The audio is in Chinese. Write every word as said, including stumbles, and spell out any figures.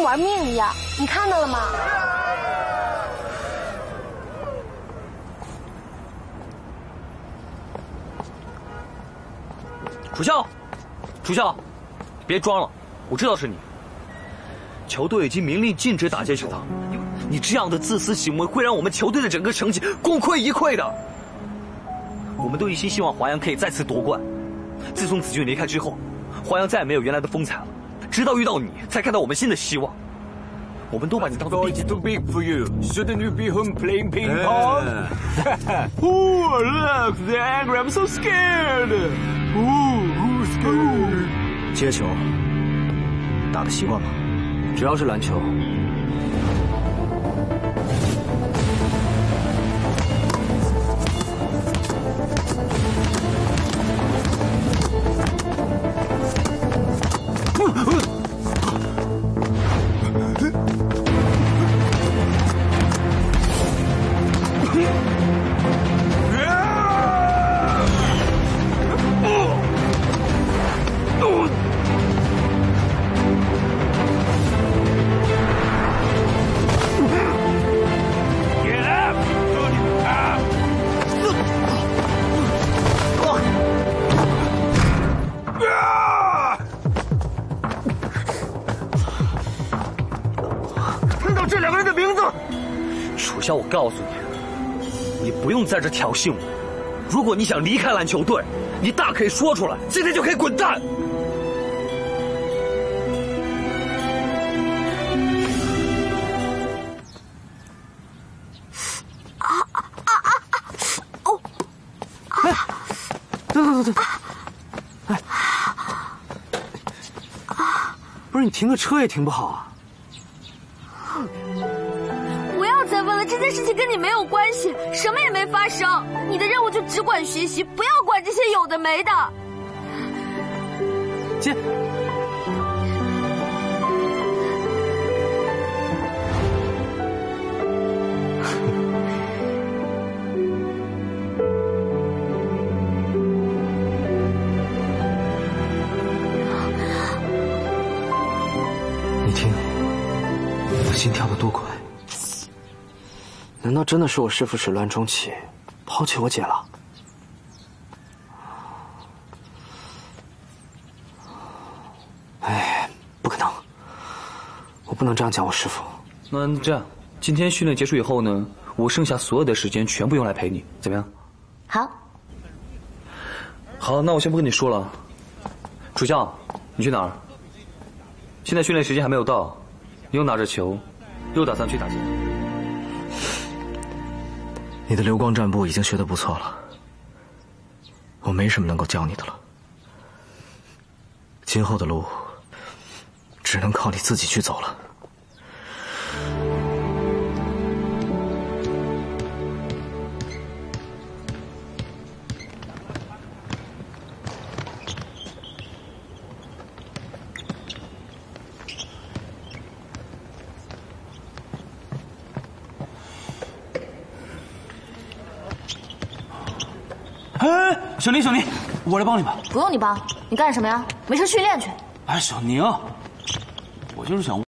跟玩命一样，你看到了吗？ 楚笑，楚笑，别装了，我知道是你。球队已经明令禁止打接球了，你这样的自私行为会让我们球队的整个成绩功亏一篑的。我们都一心希望华阳可以再次夺冠。自从子俊离开之后，华阳再也没有原来的风采了。直到遇到你，才看到我们新的希望。我们都把你当做。 It's too big for you. Shouldn't you be home playing ping pong? Oh, look, the angry. I'm so scared. Ooh, who's scared? 接球，打得习惯吗？只要是篮球。 楚笑，我告诉你，你不用在这挑衅我。如果你想离开篮球队，你大可以说出来，今天就可以滚蛋。 啊啊啊啊！哦！ 哎，等等等等，哎，不是你停个车也停不好啊？ 不要再问了，这件事情跟你没有关系，什么也没发生。你的任务就只管学习，不要管这些有的没的。 接。你听，我心跳得多快。难道真的是我师父始乱终弃，抛弃我姐了？哎，不可能！我不能这样讲我师父。 那这样，今天训练结束以后呢，我剩下所有的时间全部用来陪你，怎么样？ 好。 好，那我先不跟你说了。楚笑，你去哪儿？现在训练时间还没有到，你又拿着球，又打算去打击。 你的流光战步已经学得不错了，我没什么能够教你的了。今后的路，只能靠你自己去走了。 哎，小宁，小宁，我来帮你吧。 不用你帮，你干什么呀？没事训练去。 哎，小宁，我就是想。